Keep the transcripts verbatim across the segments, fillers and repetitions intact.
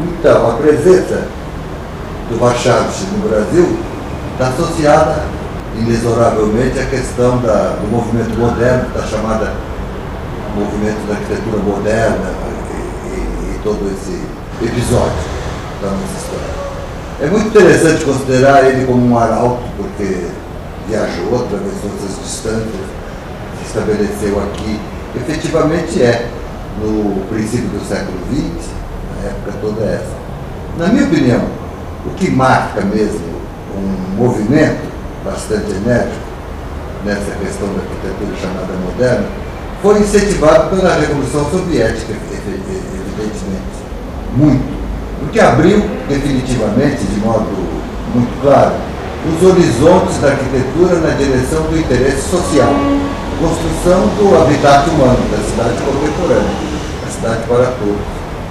Então, a presença do Warchavsky no Brasil está associada inexoravelmente à questão da, do movimento moderno, da chamada movimento da arquitetura moderna e, e, e todo esse episódio da nossa história. É muito interessante considerar ele como um arauto, porque viajou, atravessou essas distâncias, se estabeleceu aqui. Efetivamente é, no princípio do século vinte, na época toda essa. Na minha opinião, o que marca mesmo um movimento bastante enérgico nessa questão da arquitetura chamada moderna foi incentivado pela Revolução Soviética, evidentemente, muito. Porque abriu definitivamente, de modo muito claro, os horizontes da arquitetura na direção do interesse social, construção do habitat humano, da cidade contemporânea, a cidade para todos.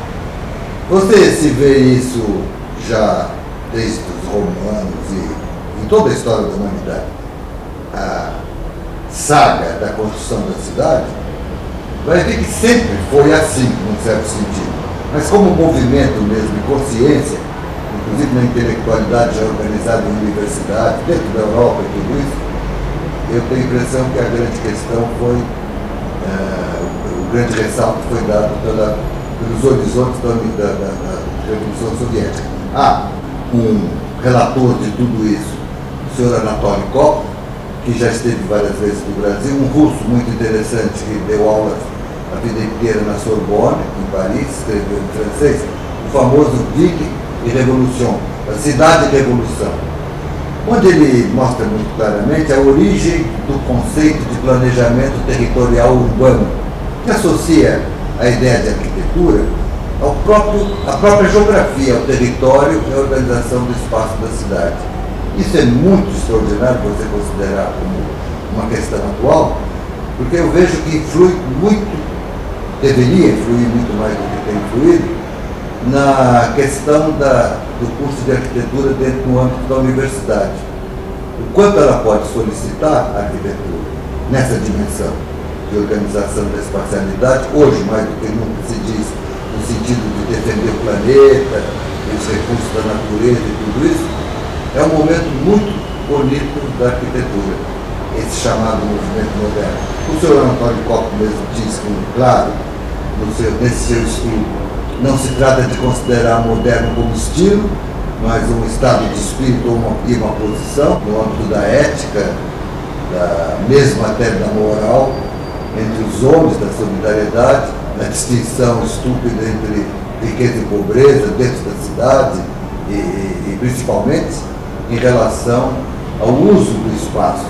Você se vê isso já desde os romanos e em toda a história da humanidade, a saga da construção da cidade, vai ver que sempre foi assim, num certo sentido. Mas como movimento mesmo, de consciência, inclusive na intelectualidade já organizada em universidades, dentro da Europa e tudo isso, eu tenho a impressão que a grande questão foi, uh, o grande ressalto foi dado pela, pelos horizontes da, da, da, da Revolução Soviética. Há um relator de tudo isso, o senhor Anatoly Kopp, que já esteve várias vezes no Brasil, um russo muito interessante que deu aulas a vida inteira na Sorbonne, em Paris, escreveu em francês, o famoso Ville e Revolution, a Cidade e Revolução, onde ele mostra muito claramente a origem do conceito de planejamento territorial urbano, que associa a ideia de arquitetura ao próprio, à própria geografia, ao território e à organização do espaço da cidade. Isso é muito extraordinário você considerar como uma questão atual, porque eu vejo que influi muito, deveria influir muito mais do que tem influído, na questão da, do curso de arquitetura dentro do âmbito da universidade. O quanto ela pode solicitar a arquitetura nessa dimensão de organização da espacialidade, hoje mais do que nunca se diz, no sentido de defender o planeta, os recursos da natureza e tudo isso, é um momento muito bonito da arquitetura, esse chamado movimento moderno. O senhor Anatoly Kopp mesmo diz com claro, no seu, nesse seu estudo, não se trata de considerar moderno como estilo, mas um estado de espírito ou uma, e uma posição, no âmbito da ética, da, mesmo até da moral, entre os homens, da solidariedade, da distinção estúpida entre riqueza e pobreza dentro da cidade e, e, e principalmente em relação ao uso do espaço,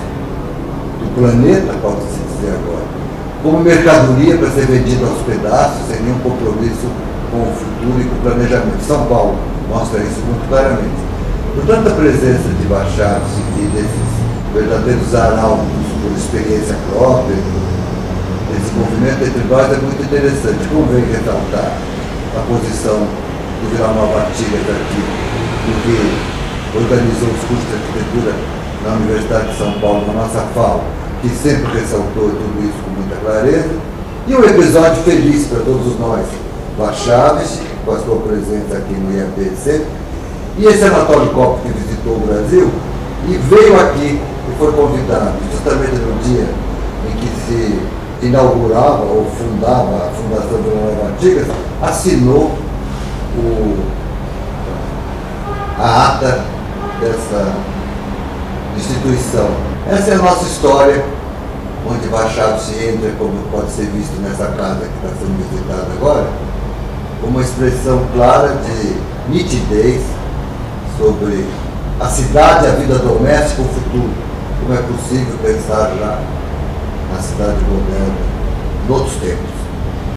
do planeta, pode-se dizer agora, como mercadoria para ser vendida aos pedaços, sem nenhum compromisso com o futuro e com o planejamento. São Paulo mostra isso muito claramente. Portanto, a presença de Warchavsky e desses verdadeiros arautos por experiência própria, esse movimento entre nós é muito interessante. Convém ressaltar a posição do Vila Nova Artigas aqui, do que organizou os cursos de arquitetura na Universidade de São Paulo, na nossa F A U, que sempre ressaltou tudo isso com muita clareza. E um episódio feliz para todos nós, Warchavsky, com a sua presença aqui no I A P C, e esse Anatoly Kopp que visitou o Brasil e veio aqui e foi convidado, justamente no dia em que se inaugurava ou fundava a Fundação Vila Nova Artigas, assinou o, a ata dessa instituição. Essa é a nossa história, onde Warchavsky entra, como pode ser visto nessa casa que está sendo visitada agora, uma expressão clara de nitidez sobre a cidade, a vida doméstica, o futuro. Como é possível pensar já na cidade moderna, noutros tempos.